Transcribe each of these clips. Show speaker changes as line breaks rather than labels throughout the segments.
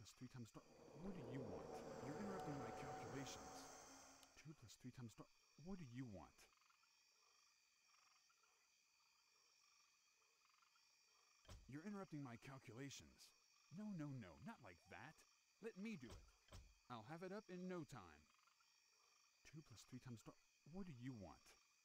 plus 3 times star. What do you want? You're interrupting my calculations. 2 plus 3 times star. What do you want? You're interrupting my calculations. No, no, no, not like that. Let me do it. I'll have it up in no time. 2 plus 3 times star. What do you want?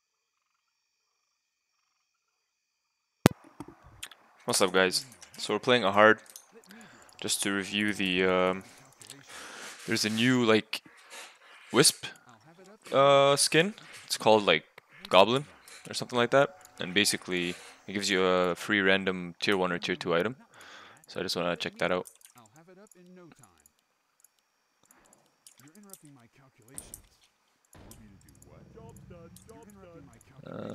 What's up, guys? So we're playing a hard. Just to review the there's a new like Wisp skin. It's called like Goblin or something like that, and basically it gives you a free random tier 1 or tier 2 item. So I just want to check that out.
I'll have it up in no time. You're interrupting my calculations. Want me to do what? Job's done. Job's done. My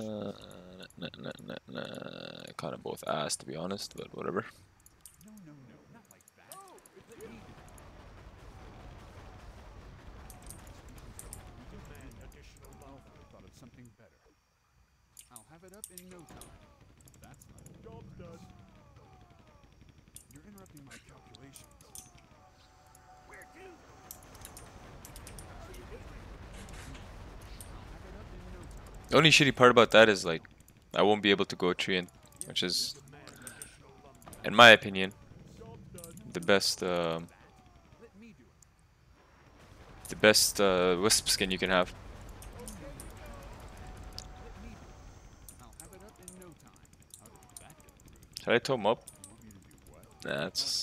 calculations.
Kind of both ass to be honest, but whatever.
No, no, no, not like that. Let me do it. Demand additional love. I thought of something better. I'll have it up in no time. That's not a job's done. You're interrupting my calculations. Where to?
The only shitty part about that is like I won't be able to go Treant, which is, in my opinion, the best Wisp skin you can have. Should I tow him up? That's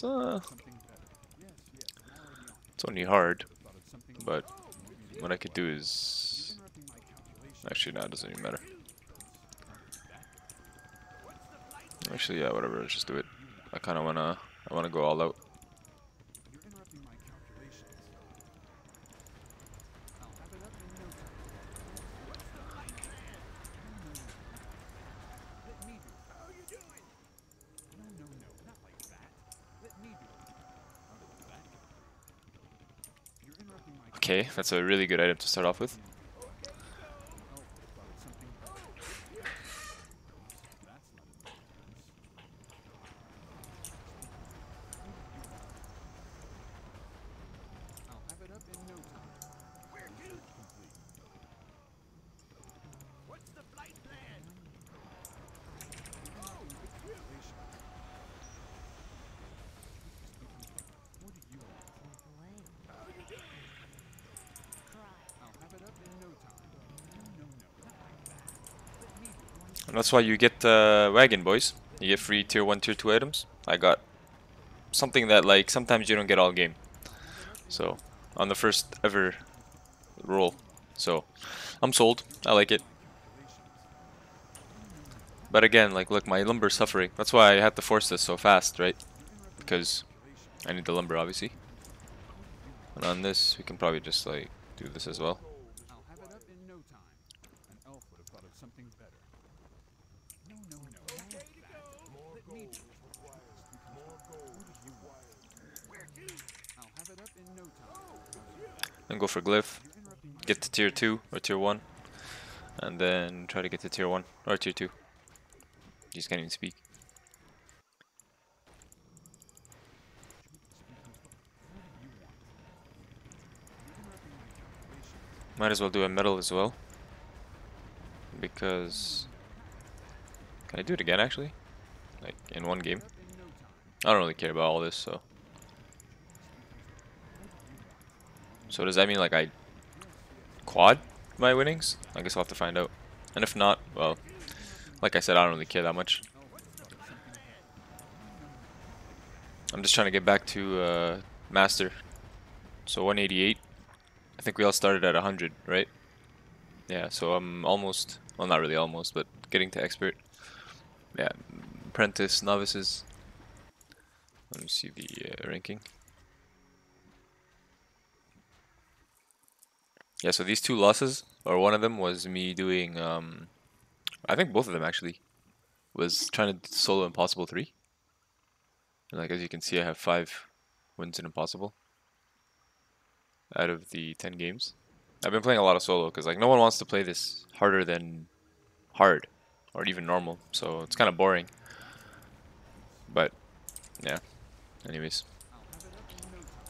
it's only hard, but what I could do is actually no, it doesn't even matter. Actually, yeah, whatever. Let's just do it. I kind of wanna go all out. Okay, that's a really good item to start off with. And that's why you get wagon, boys. You get free tier 1, tier 2 items. I got something that like sometimes you don't get all game. So on the first ever roll. So I'm sold. I like it. But again, like look, my lumber's suffering. That's why I had to force this so fast, right? Because I need the lumber obviously. And on this we can probably just like do this as well. Then go for glyph, get to tier 2 or tier 1, and then try to get to tier 1 or tier 2. Just can't even speak. Might as well do a metal as well, because can I do it again actually? Like in one game? I don't really care about all this, so. So does that mean like I quad my winnings? I guess I'll have to find out. And if not, well, like I said, I don't really care that much. I'm just trying to get back to master. So 188. I think we all started at 100, right? Yeah, so I'm almost, well not really almost, but getting to expert. Yeah, apprentice, novices. Let me see the ranking. Yeah, so these 2 losses, or one of them was me doing, I think both of them actually, was trying to solo Impossible 3. And like as you can see, I have 5 wins in Impossible out of the 10 games. I've been playing a lot of solo because like no one wants to play this harder than hard or even normal, so it's kind of boring. But yeah, anyways.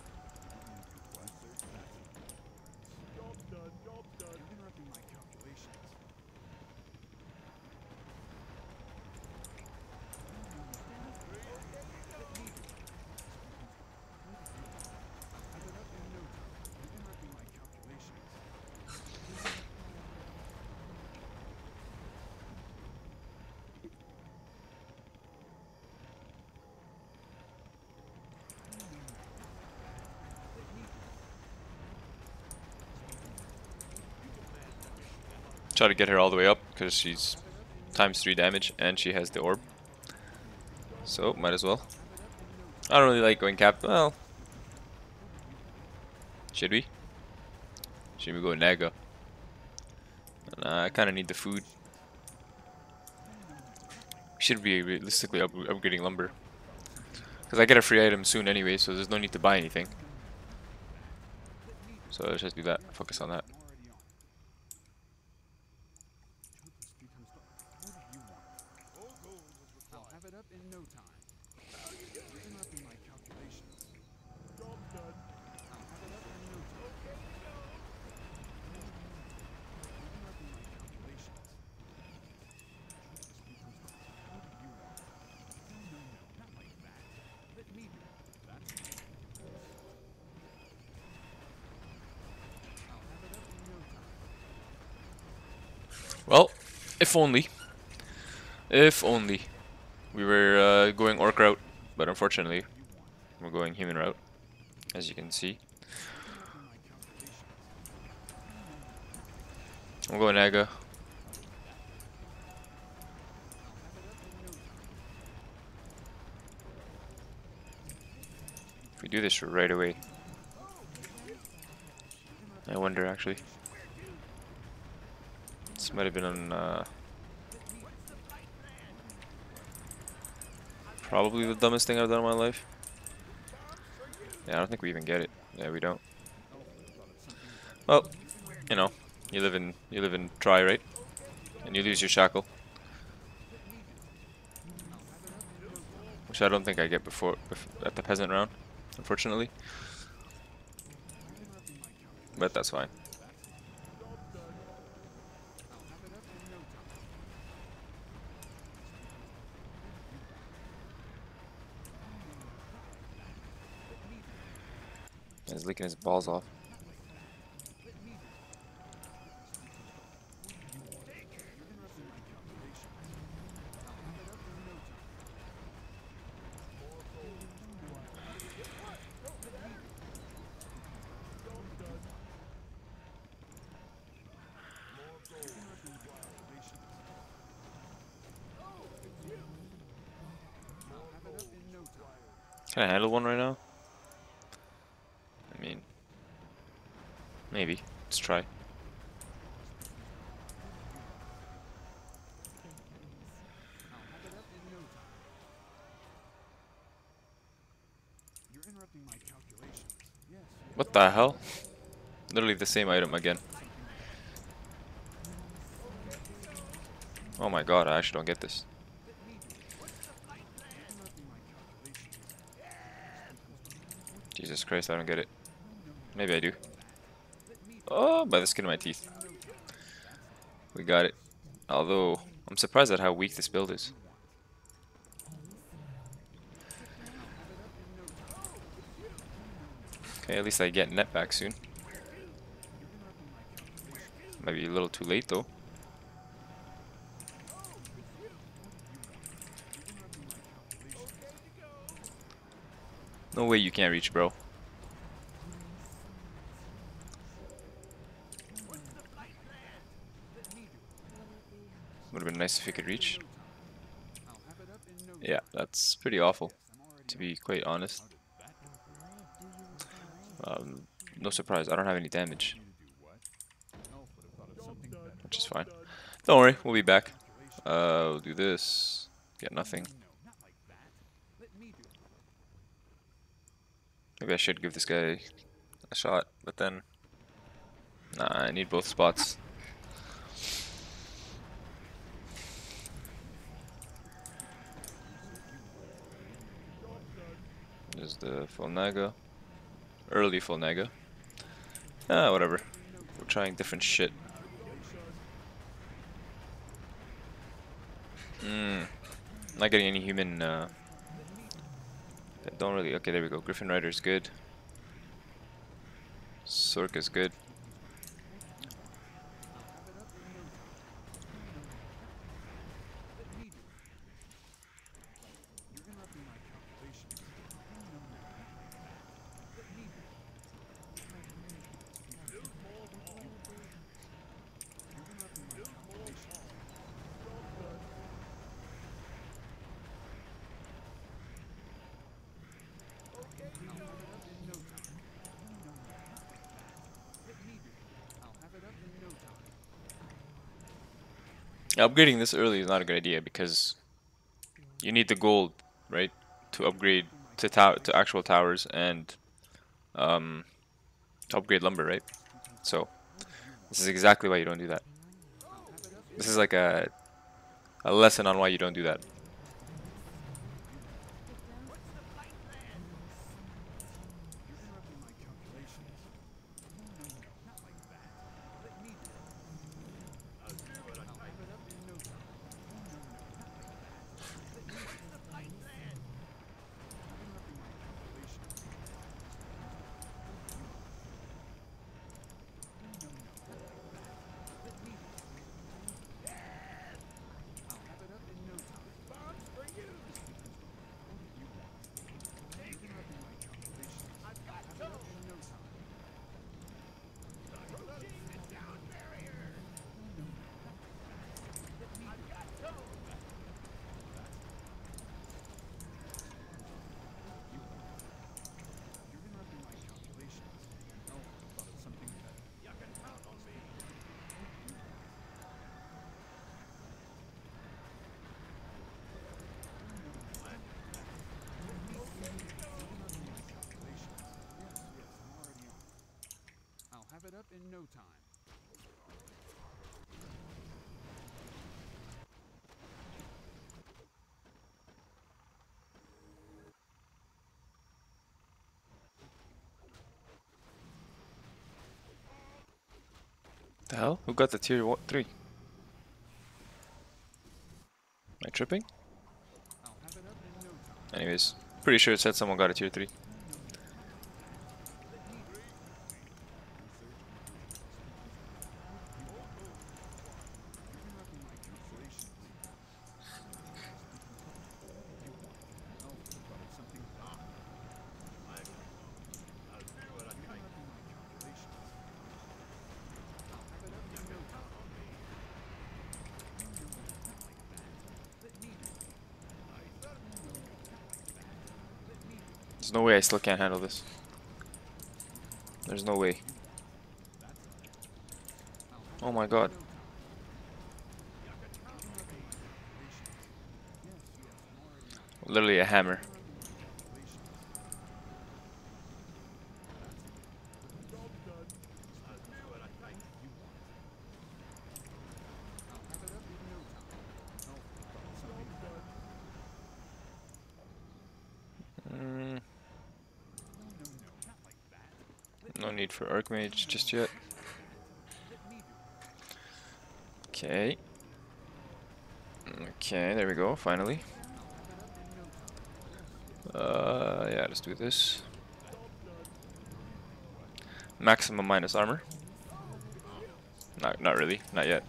Try to get her all the way up because she's ×3 damage and she has the orb. So might as well. I don't really like going cap. Well, should we? Should we go Naga? I kind of need the food. Should be realistically upgrading lumber. Because I get a free item soon anyway, so there's no need to buy anything. So let's just do that. Focus on that.
I'll have it up in no time. You're interrupting my calculations. Job done. I'll have it up in no time. You're interrupting my calculations. What do you want? No, not like that. Let me do it. That's fine. I'll have it up in no time.
Well, if only. If only. We were going orc route, but unfortunately, we're going human route, as you can see. We'll go Naga. If we do this right away. I wonder actually. This might have been on probably the dumbest thing I've done in my life. Yeah, I don't think we even get it. Yeah, we don't. Well, you know, you live in try, right? And you lose your shackle. Which I don't think I get before at the peasant round, unfortunately. But that's fine. He's licking his balls off. Can I handle one right now? I mean, maybe. Let's try. What the hell? Literally the same item again. Oh my god, I actually don't get this. Jesus Christ, I don't get it. Maybe I do. Oh, by the skin of my teeth. We got it. Although, I'm surprised at how weak this build is. Okay, at least I get net back soon. Might be a little too late though. No way you can't reach, bro. Would have been nice if you could reach. Yeah, that's pretty awful, to be quite honest. No surprise, I don't have any damage. Which is fine. Don't worry, we'll be back. We'll do this. Get nothing. Maybe I should give this guy a shot, but then... Nah, I need both spots. There's the full Naga. Early full Naga. Ah, whatever. We're trying different shit. Not getting any human, don't really... Okay, there we go. Griffin Rider's good. Sork is good. Upgrading this early is not a good idea because you need the gold, right, to upgrade to actual towers and um, to upgrade lumber, right? So this is exactly why you don't do that. This is like a lesson on why you don't do that.
You're interrupting my calculations. No, not like that. Let me do it. I'll have it up in no time. No, not like that. Let me do it. You're interrupting my calculations. No, not like that. Let me do it. I'll have it up in no time. Bombs for you! This becomes the order you want. You're interrupting my calculations. I've got have it up in no time. Approaching the down barrier! No, not like that. Let me do it. You want. You're interrupting my calculations. Oh, I thought of something better. You can count on me. You want. I'll have it up in no time.
The hell? Who got the tier 3? Am I tripping?
I'll have it up in no time.
Anyways, pretty sure it said someone got a tier 3.
You're interrupting my calculations. Oh, I thought of something better. I'll do what I can. You're interrupting my calculations. I'll have it up in no time. Not like that. Let me do it. Let me do it.
There's no way I still can't handle this. There's no way. Oh my god. Literally a hammer. Mm, no need for Archmage just yet. Okay. Okay, there we go, finally. Yeah, let's do this. Maximum minus armor. Not really, not yet.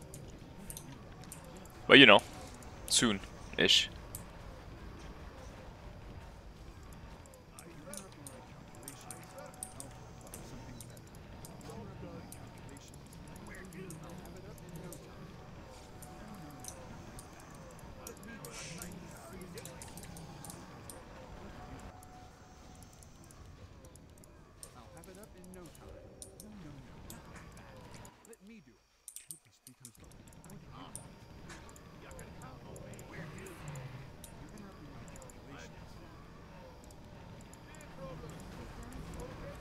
But you know, soon-ish.
I'll have it up in no time. No, not like that. Let me do it. This becomes the order you want. You can count on me. You're interrupting my calculations. I'll have it up in no time.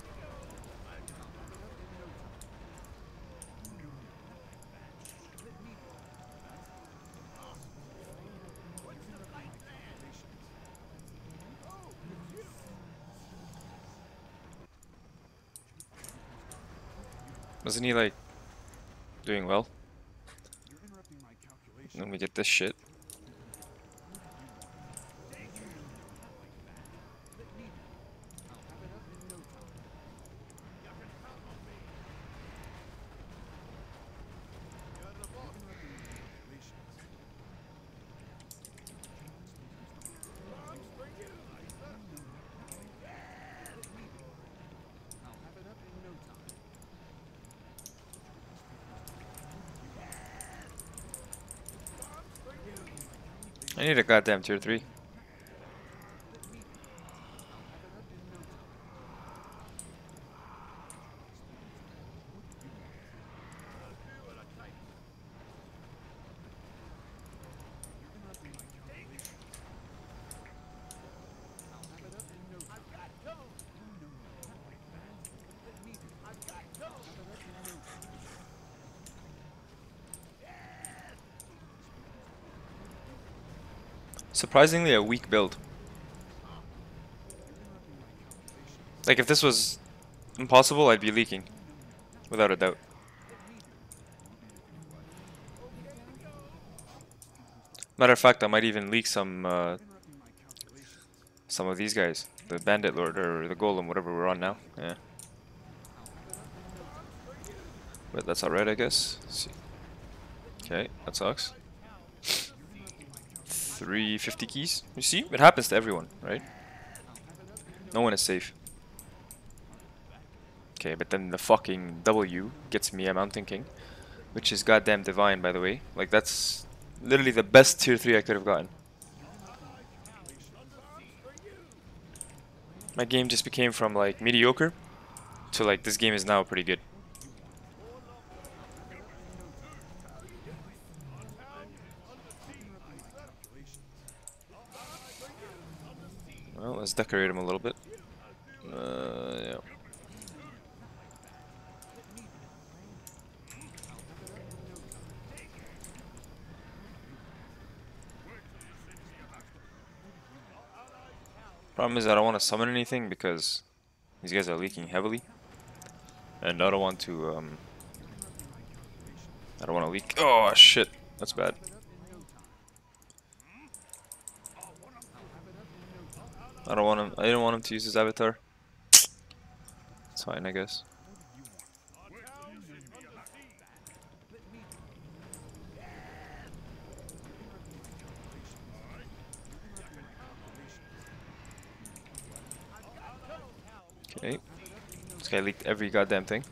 No, not like that. Let me do it. What's the right plan? Oh, it's you.
Wasn't he like doing well?
You're interrupting my calculations.
Let me get this shit.
Not like that. Let me do it. I'll have it up in no time. You can count on me. You're the boss. Interrupting my calculations. Bombs for you. Let me do it. I'll have it up in no time. Bombs for you.
I need a goddamn tier 3.
Let me do it. I'll have it up in no time.
surprisingly a weak build. Like if this was impossible, I'd be leaking, without a doubt. Matter of fact, I might even leak some of these guys, the Bandit Lord or the Golem, whatever we're on now. Yeah, but that's alright, I guess. Let's see. Okay, that sucks. 350 keys. You see, it happens to everyone, right? No one is safe. Okay, but then the fucking W gets me a Mountain King, which is goddamn divine, by the way. Like that's literally the best tier 3 I could have gotten. My game just became from like mediocre to like this game is now pretty good. Well, let's decorate him a little bit. Yeah. Problem is I don't want to summon anything because these guys are leaking heavily, and I don't want to leak. Oh shit, that's bad. I don't want him. I didn't want him to use his avatar. It's fine, I guess. Okay. This guy leaked every goddamn thing.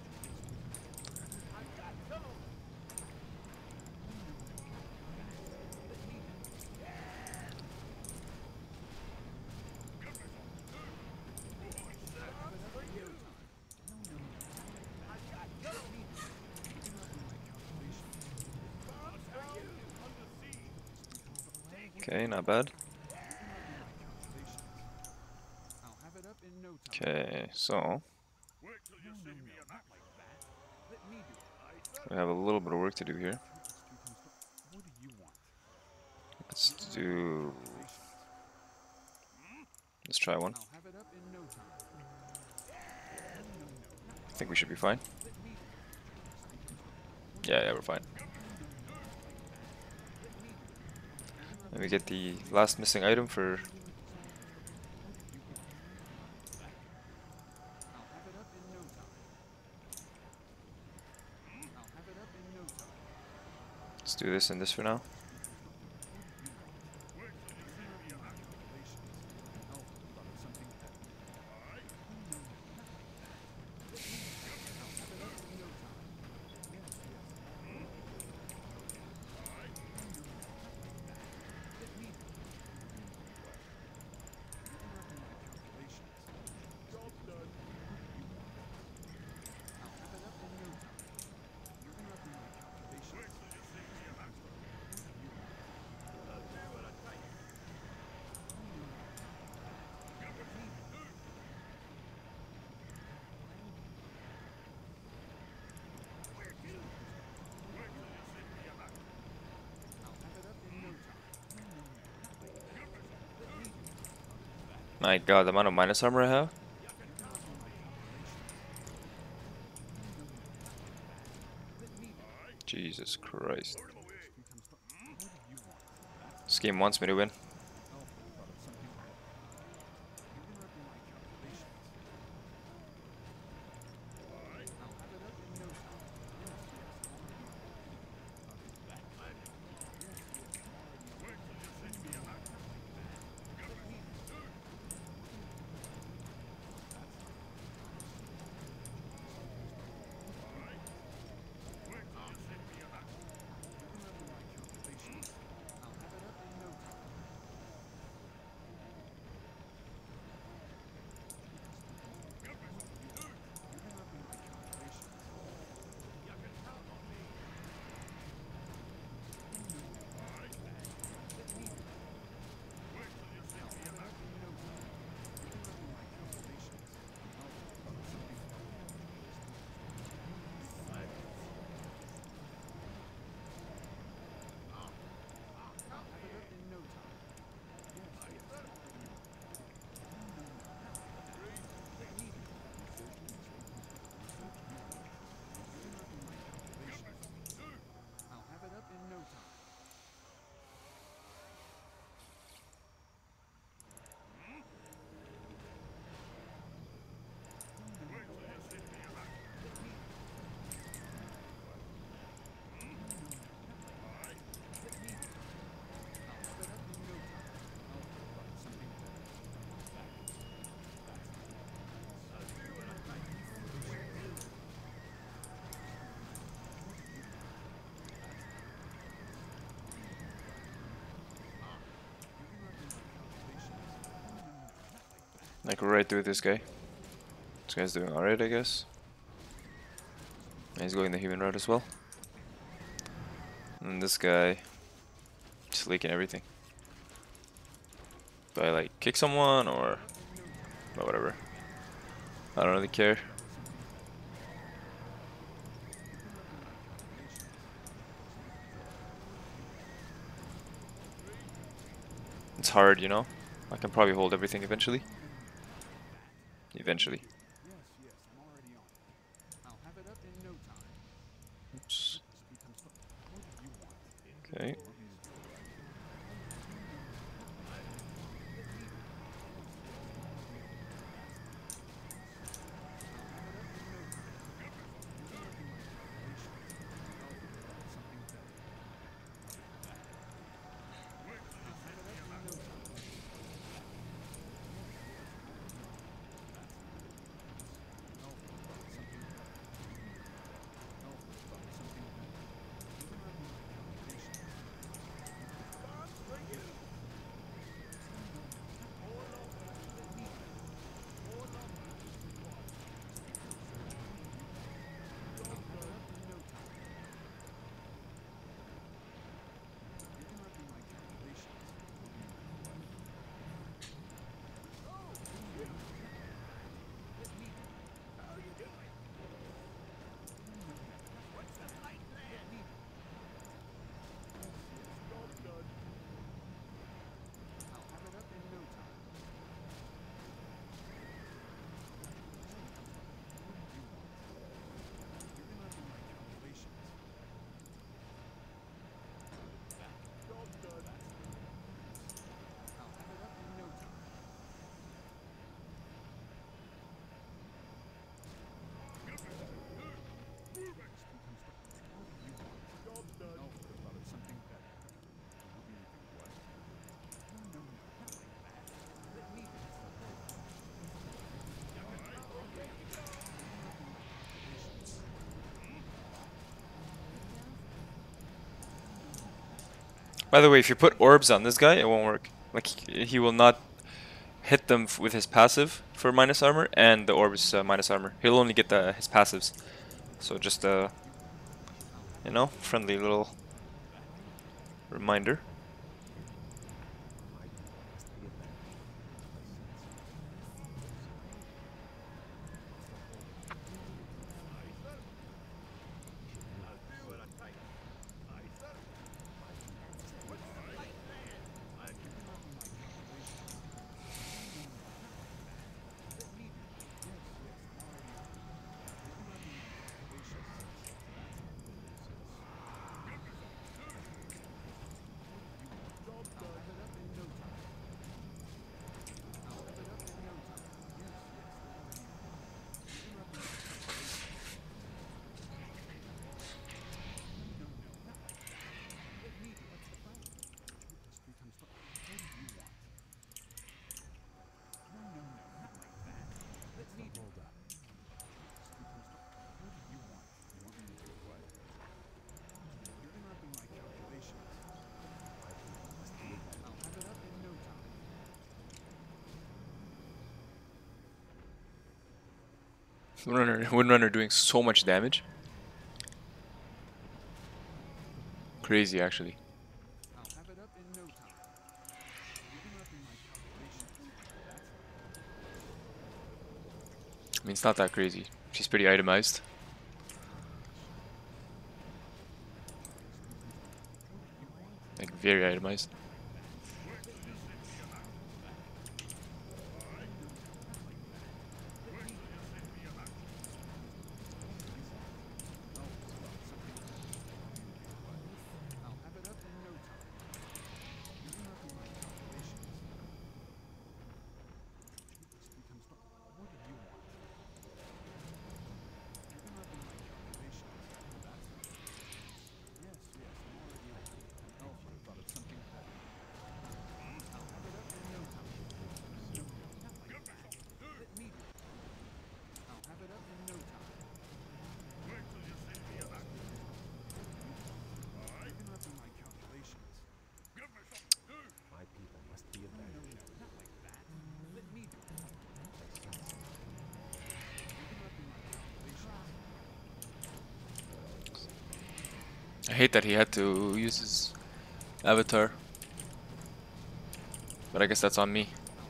Okay, not bad. Okay, so we have a little bit of work to do here. Let's try one. I think we should be fine. Yeah, we're fine. And we get the last missing item for... Let's do this and this for now. My god, the amount of minus armor I have. Jesus Christ. This game wants me to win. Like right through this guy. This guy's doing alright, I guess. And he's going the human route as well. And this guy just leaking everything. Do I like kick someone or whatever? I don't really care. It's hard, you know? I can probably hold everything eventually. Eventually.
Yes, yes, I'm already on it. I'll have it up in no time.
Oops.
This becomes what do you want?
Okay. By the way, if you put orbs on this guy, it won't work. Like, he will not hit them with his passive for minus armor, and the orbs minus armor. He'll only get his passives. So just you know, friendly little reminder. Windrunner doing so much damage. Crazy, actually. I mean, it's not that crazy. She's pretty itemized. Like, very itemized. hate that he had to use his avatar, but I guess that's on me.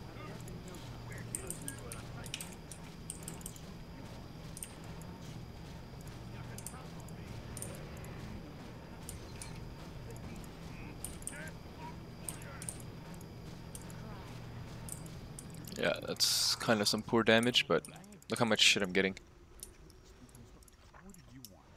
Yeah, that's kind of some poor damage, but look how much shit I'm getting.
What do you want?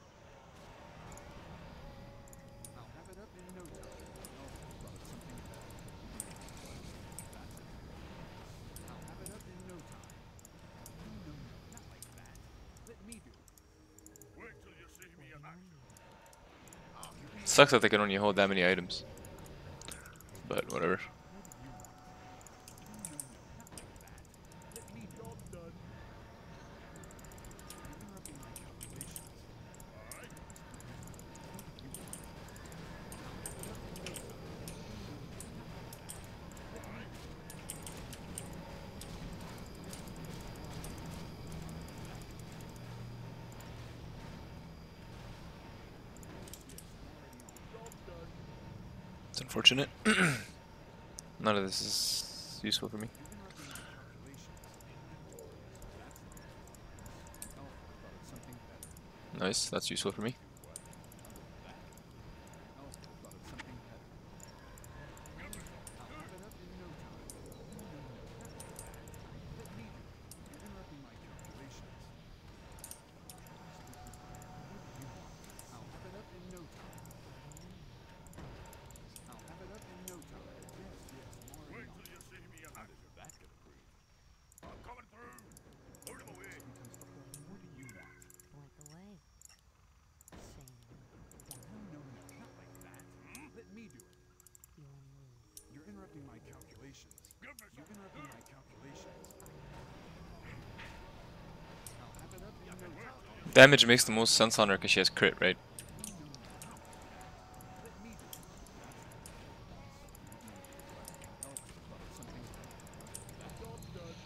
I'll have it up in no time. Oh, thought of something better. That's it. I'll have it up in no time. No, not like that. Let me do it. Wait till you see me in action.
Sucks that they can only hold that many items, but whatever.
What do you want? No, not like that. Let me do it. Job done. You're interrupting my calculations. Alright. What do you want? I'll have it up in no time. No, not like that. Let me do it.
It's unfortunate. None of this is useful for me.
You're interrupting my calculations. That's not. Oh, I thought of something better.
Nice, that's useful for me.
Do what? That. Oh, I thought of something better. I'll have it up in no time. No, not like that. Let me do it. You're interrupting my calculations. What do you want? I'll have it up in no time. I'll have it up in no time. Yes, I'm already on. Wait till you see me in action. That could have breathed. I'm coming through. Put him away. What do you want?
Point the way. Same.
No, not like that. Let me do it.
Your move.
You're interrupting my calculations. You're interrupting my calculations. I'll have it up in no time.
Damage makes the most sense on her because she has crit, right?
Let me do it. Oh, I thought of something better. That's all done.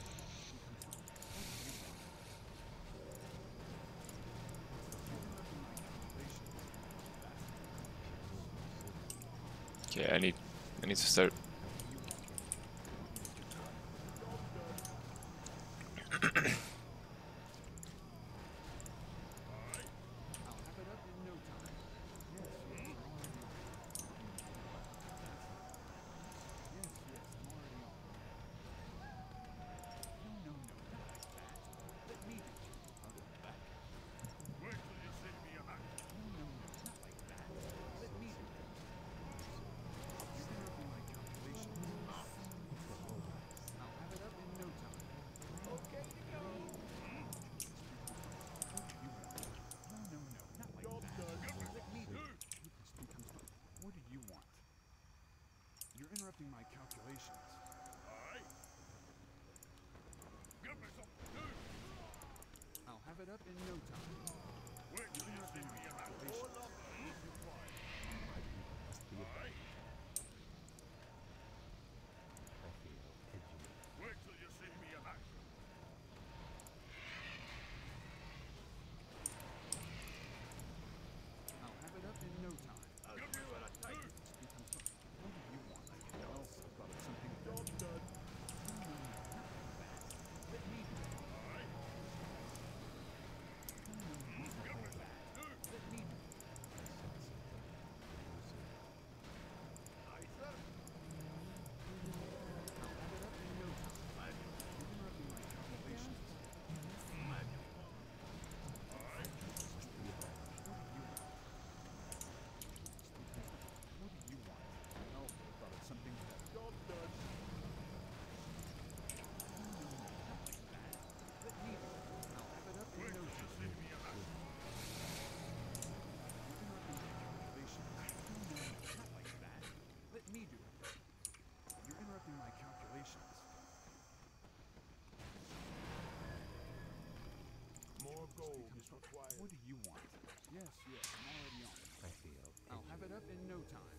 You're interrupting my calculations.
Okay, I need to start.
I'll have it up in no time. Yes, I'm already on. Yes, I'm already on. No, not like that. Let me do it. How did that? Wait till you see me in action. No, not like that. Let me do it. You're interrupting my calculations. I'll have it up in no time. Okay, you go. What do you want? No, not like that. Let me do it. What do you want? You're interrupting my calculations. Alright. Give me something to do. I'll have it up in no time. Wait till you see me in calculations. Alright. Wait till you see me in action. I'll have it up in no time. Give me what I take. What do you want? Oh, I thought of something better. Job done. No, not like that. Let me do it. Alright. No, not like that. Let me do it. Aye, sir. I'll have it up in no time. You're interrupting my calculations. Alright. What do you want? Oh, I thought of something better. Job done. Not like that. Let me do it. I'll have it up in no time. You're interrupting my calculations. Not like that. Let me do it. You're interrupting my calculations. More gold is required. What do you want? Yes, I'm already on. I'll have it up in no time.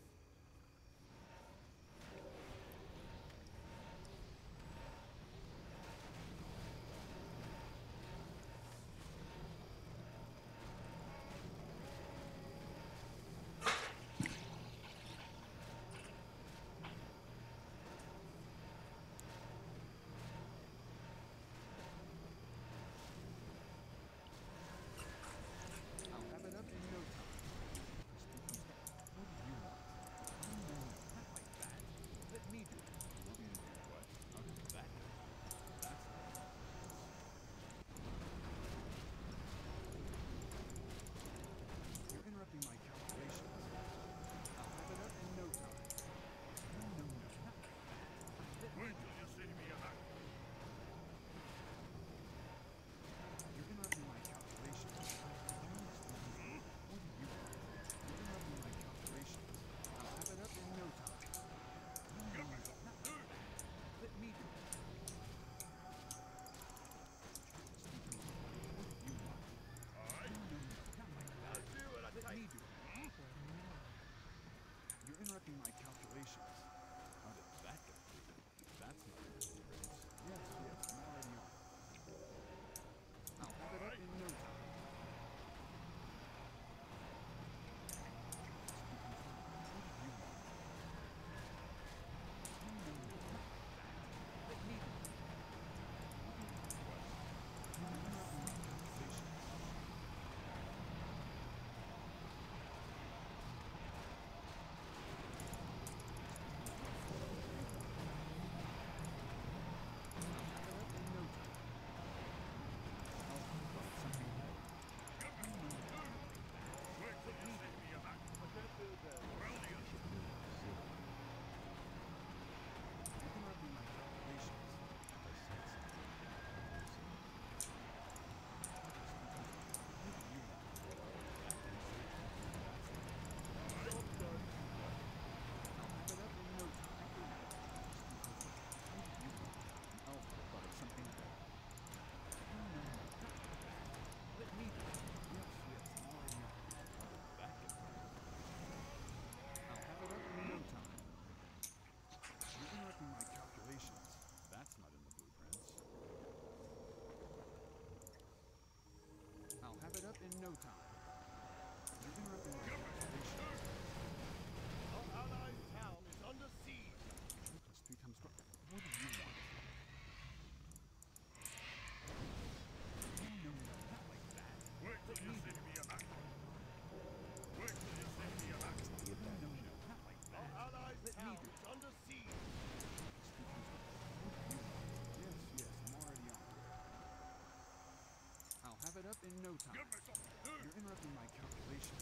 it up in no time. You're interrupting my calculations.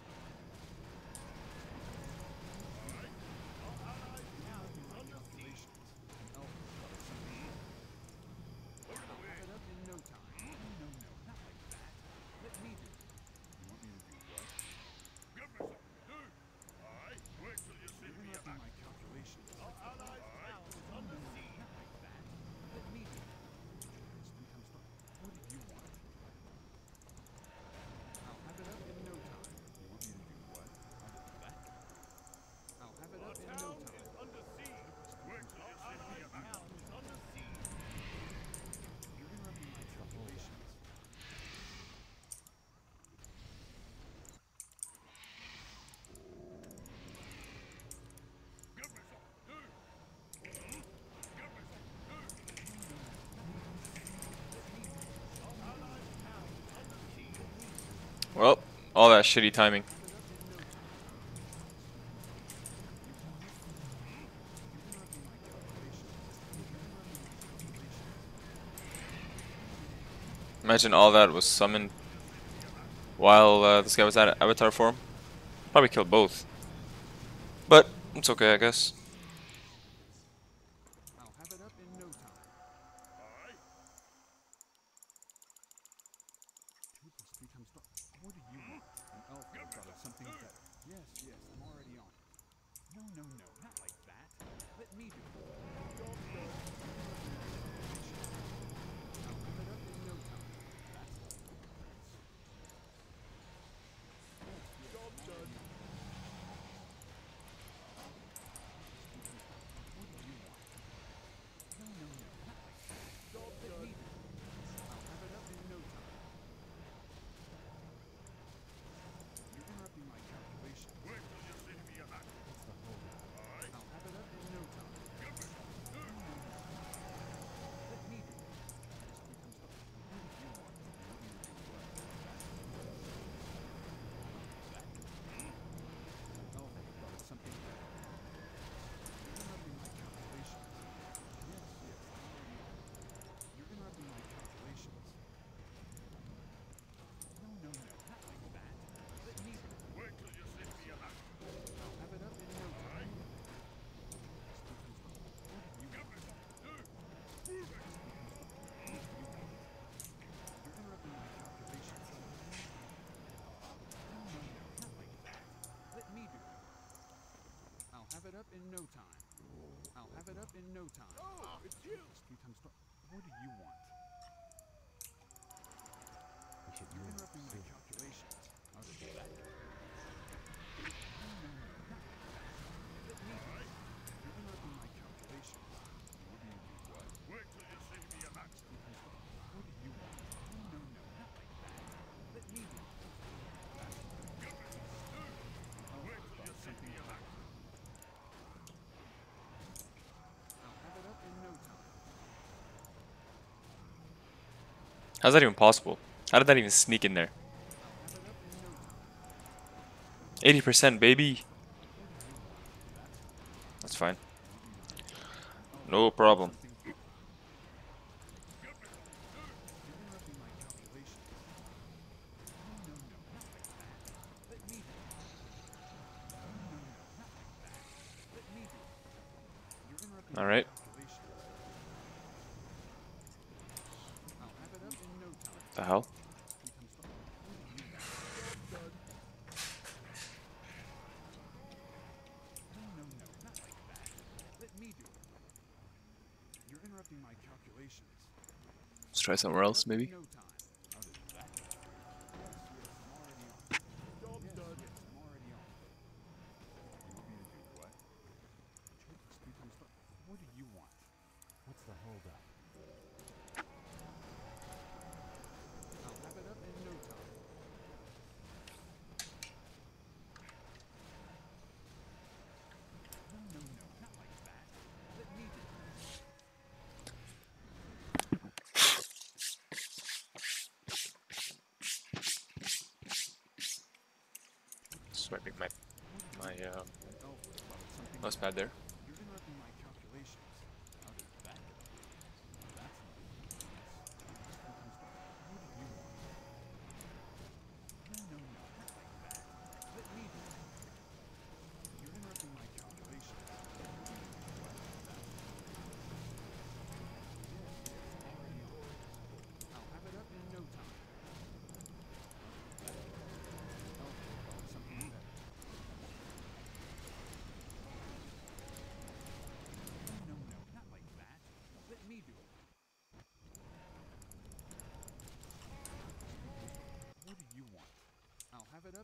I'll have it up in no time. No, no, not like that. Let me do it. You want me to do what? You're interrupting my calculations. No, no, not like that. Let me do it. Becomes what do you want? I'll have it up in no time. You want me to do what? I'll do that. I'll have it up in no time. You're interrupting my calculations.
Well, all that shitty timing. Imagine all that was summoned while this guy was at avatar form. Probably killed both. But it's okay, I guess.
I'll have it up in no time. 2 plus 3 times 12. What do you want? An elf would have thought of something better. Yes, yes, I'm already on it. No, no, no, not like that. Let me do it. I'll have it up in no time. That's all. Job done. What do you want? No, no, no, not like that. Job done. I'll have it up in no time. You're interrupting my calculations. Wait till you see me act. What's the holdup? I'll have it up in no time. No, no, no. Let me do it. Becomes what do you want? You want me to do what? Oh, I thought of something better. You're interrupting my calculations. Yes, yes, I'm already on it. You're interrupting my calculations. No, no, no, not like that. Let me do it. Wait till you see me act. I'll have it up in no time. What do you want? You're interrupting my calculations. No, no, no, not like that. Let me do it. I'll have it up in no time. I'll have it up in no time. Oh, it's you. What do you want? You're interrupting my calculations. I'll do that. No, no, no, not like that. Let me do it. You're interrupting my calculations. You want me to do what? Wait till you see me act. What do you want? No, no, no, not like that. Let me do it. Oh, wait till you see me act. I'll have it up in no time.
How's that even possible? How did that even sneak in there?
I'll have it up in no time.
80%, baby. That's fine. No problem.
You're interrupting my calculations. No, no, no, not like that. Let me do it. No, no, no, not like that. Let me do it. You're interrupting
All
my
right.
calculations. I'll have it up in no time.
The hell?
No, no, no, not like that. Let me do it. You're interrupting my calculations.
Let's try somewhere else, maybe.
No time. I'll do that. Yes, yes, I'm already on it. Job done. Yes, I'm already on it. You want me to do what? 2 plus 3 times 12. What do you want? What's the holdup? I'll have it up in no time. No, no, no, not like that. Let me do it.
Swiping my
An elf would have thought of something
mouse
better.
pad there.
You're interrupting my calculations. I'll do that. That's enough. Yes. Becomes what do you want?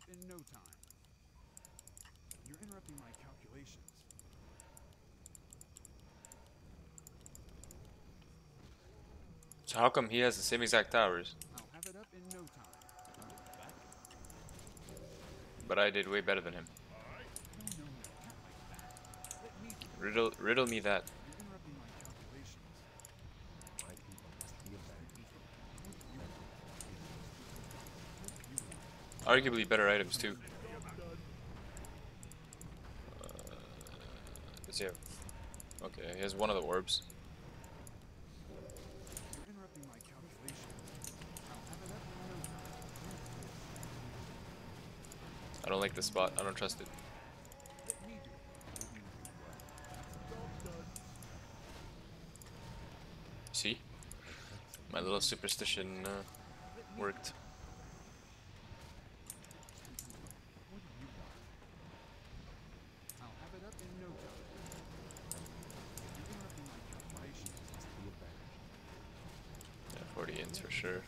up in no time. You're interrupting my calculations.
So how come he has the same exact towers,
I'll have it up in no time. That
but I did way better than him?
no, not like that. Let me do it.
Riddle me that.
You're interrupting my calculations.
My people must be avenged.
Arguably better items too. Does he have? Okay, he has one of the orbs.
You're interrupting my calculations. I'll have it up in no time.
I don't like this spot. I don't trust it.
Let me do it.
See? My little superstition worked.
What do you want? I'll have it up in no time. You're interrupting my calculations.
Be avenged.
Yeah, 40 ins for sure.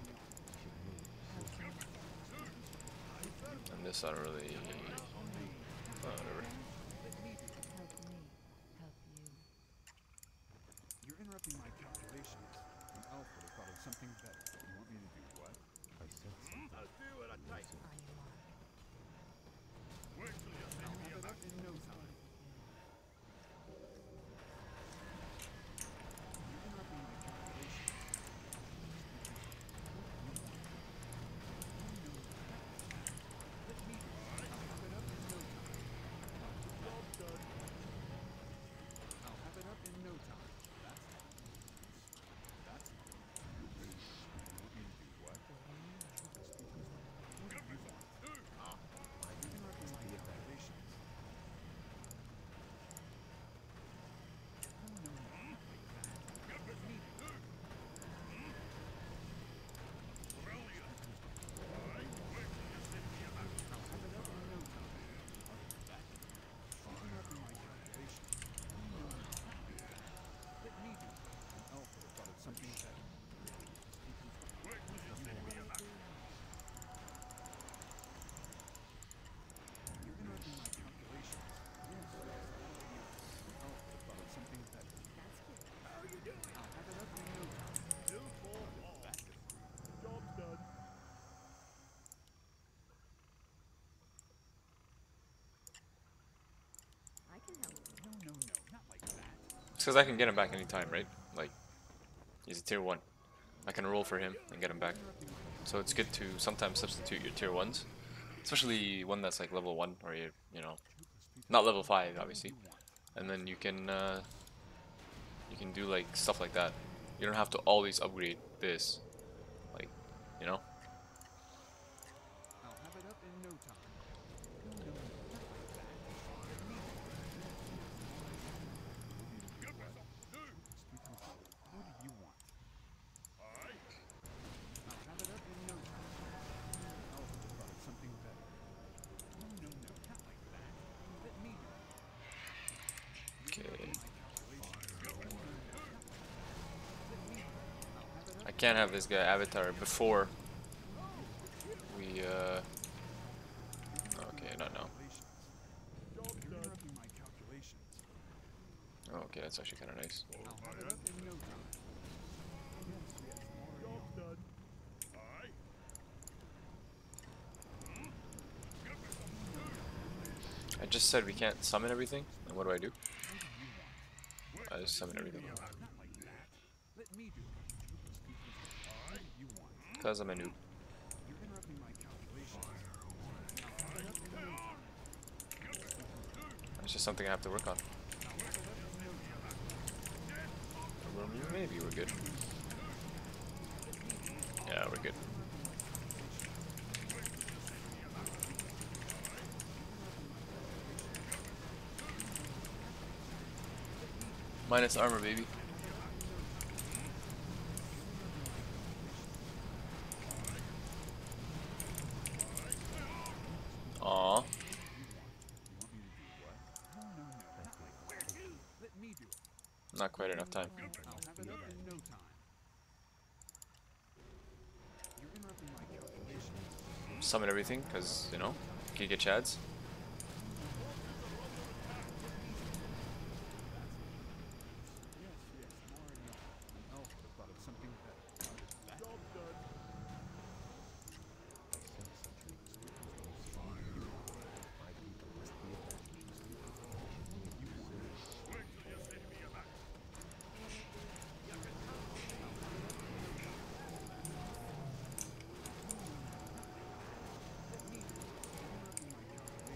And this I don't really. Whatever.
Help me. Help you.
You're interrupting my calculations. An elf would have thought of something better. You want me to do what?
I said something.
Are you on?
I'll have it up in no time. You're interrupting my calculations. Let me do it. I'll have it up in no time. I'll have it up in no time. That's you want me to do what? What do you want? You're interrupting my calculations. No, not like that. Let me do it. I'll have it up in no time. You're interrupting my calculations. Let me do it. An elf would have thought of something better. You're interrupting my calculations. Yes. An elf would have thought of something better.
That's good.
I'll have it up in no time. That's it. Job's done.
I can help.
No, not like that.
It's because I can get him back anytime, right? Like, he's a tier 1. I can roll for him and get him back. So it's good to sometimes substitute your tier 1s. Especially one that's like level 1 or you know, not level 5 obviously. And then you can do like stuff like that. You don't have to always upgrade this. Like, you know?
I'll have it up in no time. No, not like that. Let me do it. What do you want? I'll have it up in no time. Elf would have thought of something better. No, not like that. Let me do it.
Okay.
My calculations.
I can't have this guy avatar before we okay, not now.
You're interrupting my calculations.
Oh, okay, that's actually kinda nice.
I'll have it up in no time. Job's done.
I just said we can't summon everything, and what do? I just summon everything.
Not like that. Let me do it. What do you want?
Because I'm a noob.
You're interrupting my calculations. I'll have it up in no time.
It's just something I have to work on. Well, maybe we're good. Yeah, we're good. Minus armor, baby. Aww.
Let me do it.
Not quite enough time.
I'll have it up in no time. You're interrupting my calculations.
summon everything, because, you know, you can get Chads.
Yes, yes, more enough. An elf would have thought of something better. Job done.
I sense sentries close by. My people must be avenged. You serve.
Interrupting my calculations.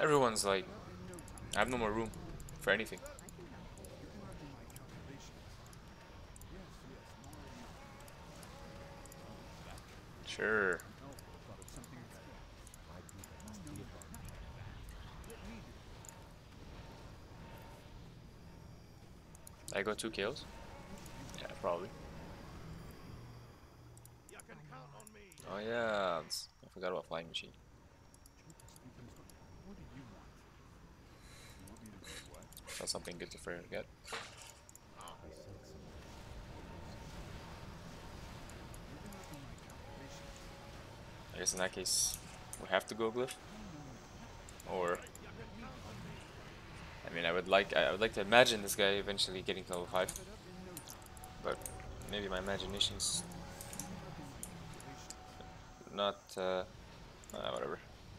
Everyone's like, I have no more room for anything.
I can help you.
You're interrupting my calculations. Yes, yes, I'm already on. That
Sure.
an elf would have thought of something better.
My people
No,
must
no,
be
no,
above
not like that. Let me do it.
I got 2 kills? Yeah, probably.
You can count on me.
Oh yeah, I forgot about flying machine.
Truth is speaking, what do you want? You want me to do what?
That's something good to forget.
I sense some
You're interrupting my calculations.
I guess in that case, we have to go glyph.
No, no, no, not
Or,
let me do it.
I mean, I would like to imagine this guy eventually getting to level 5,
Have it up in no time.
but maybe my imagination's
You're interrupting my calculations.
not, whatever.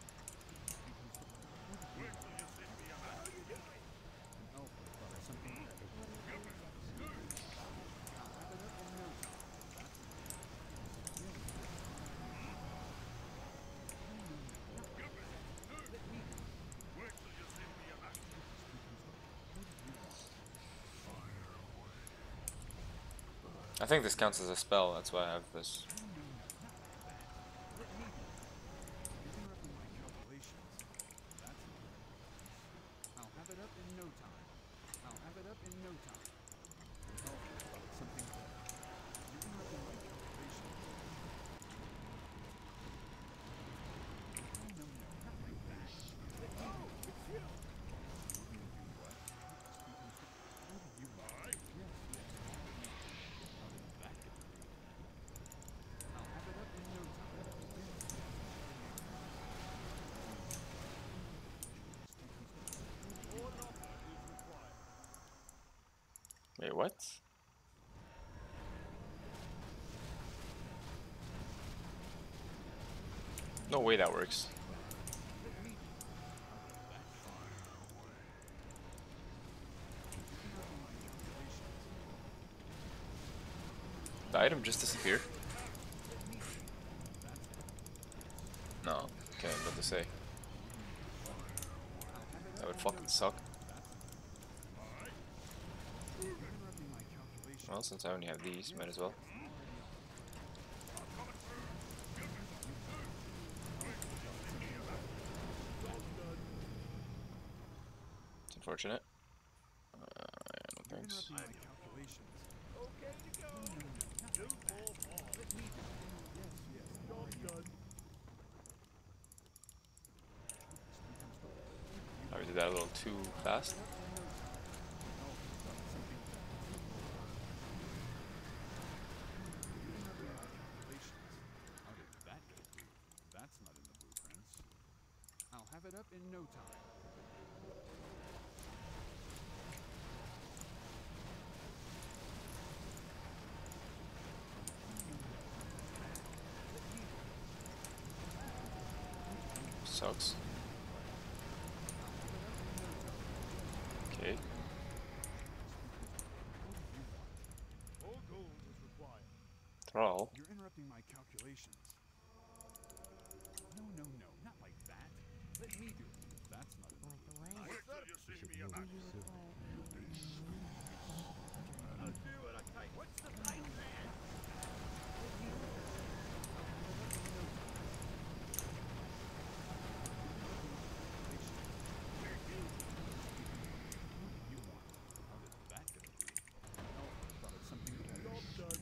An elf would have thought of something better. I'll have it up in no time. That's
I think this counts as a spell, that's why I have this.
Let me do it. You're interrupting my calculations. That's I'll have it up in no time. I'll have it up in no time. An elf would have thought of something better. You're interrupting my calculations. No, no, no, not like that. Let me do it. It's you. You want me to do what? What do you want? Yes, yes. How did that get through? I'll have it up in no time. Yes, yes.
Wait, what? No way that works. The item just disappeared? No, okay, I'm about to say. That would fucking suck. Well, since I only have these, might as well. It's unfortunate. Yeah, no thanks.
Interrupting my calculations. Okay to go. Not like that. Let me do it. Yes, yes. Job's done.
I did that a little too fast.
How did that get through? That's not in the blueprints. I'll have it up in no time.
Sucks. Okay.
All gold is required.
Thrall.
You're interrupting my calculations. No, no, no, not like that. Let me do it. That's not
Like the way.
You should know
Do
your
you
silver.
require
I'll do what I can. What's the plan?
you want. How did that get through? No, I thought of something better. Job done.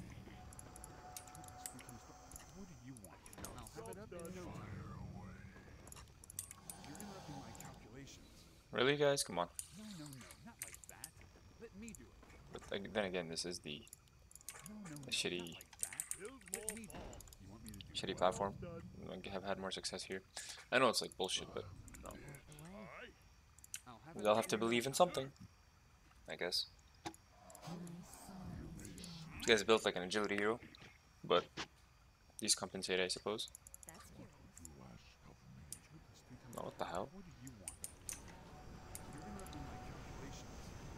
What do you want? I'll have it up in no time. You're interrupting my calculations.
Really, guys? Come on.
No, no, no, not like that. Let me do it.
But then again, this is the
No, no, no,
shitty,
not like that. Let me do it. You want me to do
shitty
what?
platform. I have had more success here. I know it's like bullshit, but no.
like the way?
I'll have
We
it
all
up
have to
in no
believe in
time.
something, I guess. This guy's built like an agility hero, but these compensate, I suppose.
That's curious.
No, what the hell?
What do you want? You're interrupting my calculations.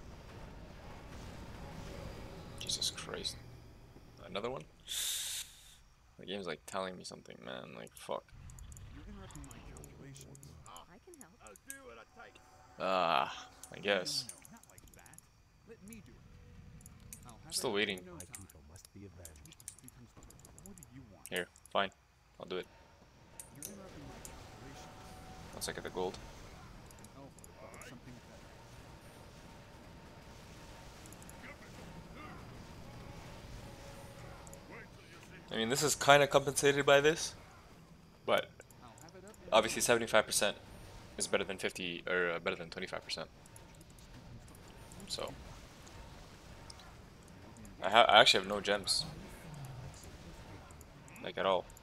Jesus Christ. Another one? The game's like telling me something, man. Like, fuck.
You're interrupting my calculations. calculations.
I can help.
I'll do what it takes.
I guess.
No, not like that. Let me do it. I'll have
Still
it up
waiting.
in no
My
time.
people must be avenged.
This becomes what do you want?
Here, fine. I'll do it.
You're interrupting my calculations.
Once I get the gold.
An elf would have thought of something better.
I mean, this is kind of compensated by this, but
I'll have it up in
obviously 75% is better than 50 or better than 25%. So I actually have no gems, like at all.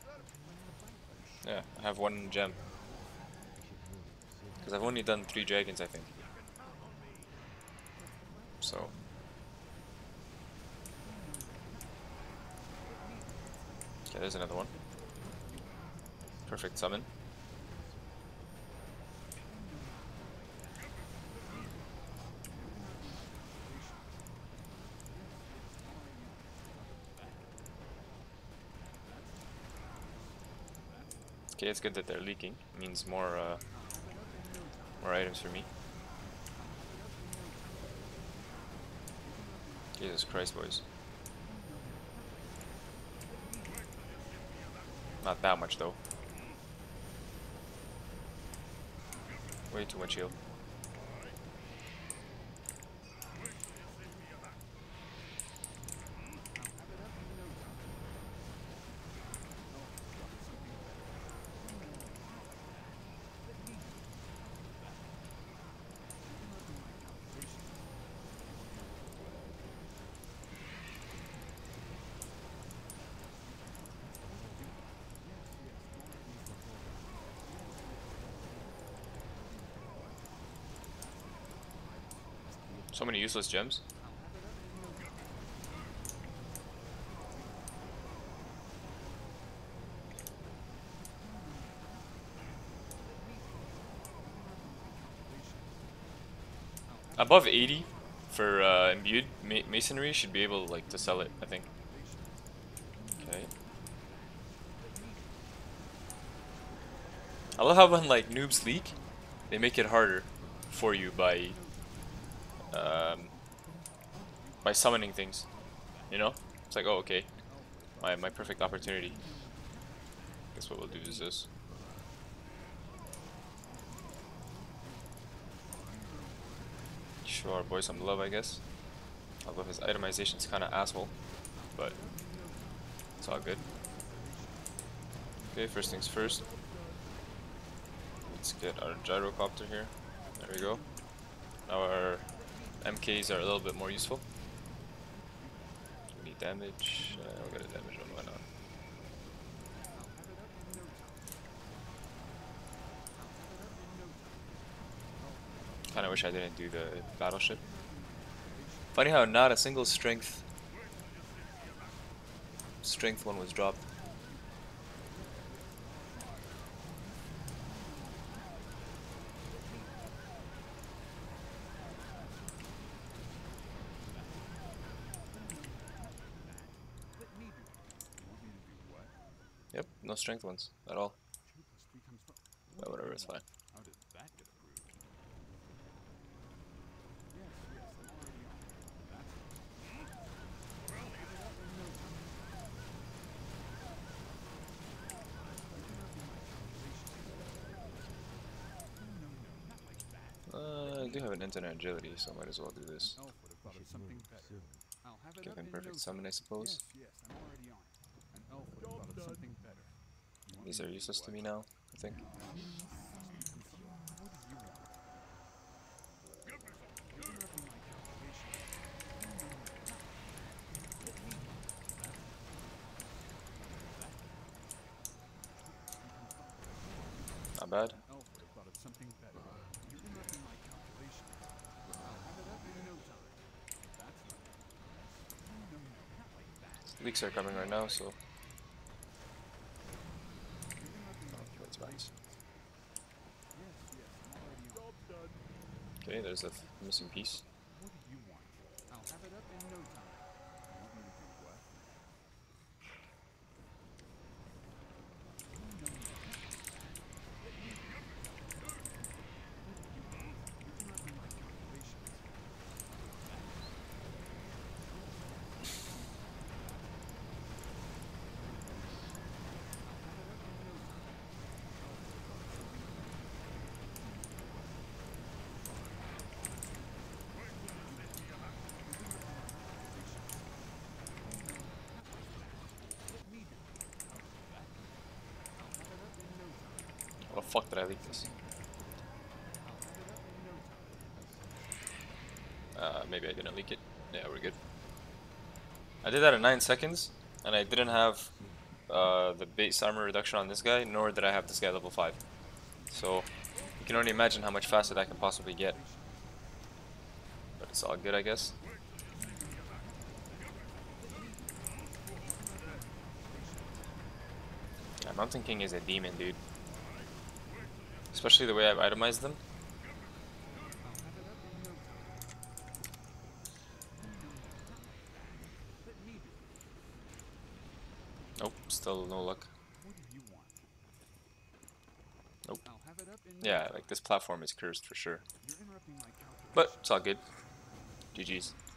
Yeah, I have one gem because I've only done 3 dragons, I think. So okay, there's another one. Perfect summon. Okay, it's good that they're leaking. It means more items for me. Jesus Christ, boys. Not that much though. Way too much heal. So many useless gems. Above 80 for imbued masonry should be able like to sell it, I think. Okay. I love how when like noobs leak, they make it harder for you by summoning things. You know? It's like, oh, okay, my perfect opportunity. Guess what we'll do is this. Show our boy some love, I guess. Although his itemization's kind of asshole, but it's all good. Okay, first things first. Let's get our gyrocopter here. There we go. Now our MKs are a little bit more useful. We need damage. We'll get a damage one. Why not? Kind of wish I didn't do the battleship. Funny how not a single strength one was dropped. Yep, no strength ones at all. But whatever, it's fine.
How did that get approved? Yes, I'm already on it. That's
I do have an internet agility, so might as well do this.
elf would have thought of something better. I'll have it
Give
up
him
in
perfect
no
summon, I
time.
suppose.
Yes, I'm already on it. An elf would have thought of something better. You want
These
me
are
to do
useless to
what?
me now, I think.
What do you want? Interrupting my calculations.
Not bad.
An elf would have thought of something better. You're interrupting my calculations. I'll have it up in no time. That's not no, not like that.
Leaks are coming right now, so
You're interrupting my
that's
calculations.
nice.
Yes, I'm already on. Job done.
Okay, there's the missing piece.
What do you want? I'll have it up in no time. You want me to do what? Let me
fuck did I leak this? Maybe I didn't leak it. Yeah, we're good. I did that in 9 seconds, and I didn't have the base armor reduction on this guy, nor did I have this guy level 5. So you can only imagine how much faster that can possibly get. But it's all good, I guess. Yeah, Mountain King is a demon, dude. Especially the way I've itemized them. Nope, still no luck.
What do you want?
Nope.
I'll have it up in
Yeah, like this platform is cursed for sure.
You're interrupting my calculations.
But it's all good. GG's.